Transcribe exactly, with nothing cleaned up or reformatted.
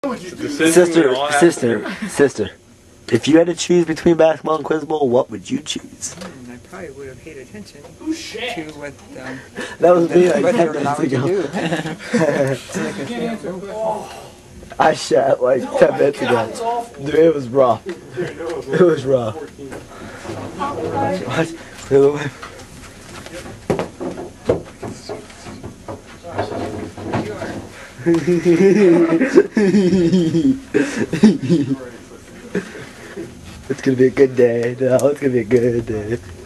Sister, sister, sister. If you had to choose between basketball and Quiz Bowl, what would you choose? I probably would have paid attention to what um, that was me like ten minutes ago. I shat like ten minutes ago. Dude, it was rough. It was rough. Watch. It's gonna be a good day. No, it's gonna be a good day.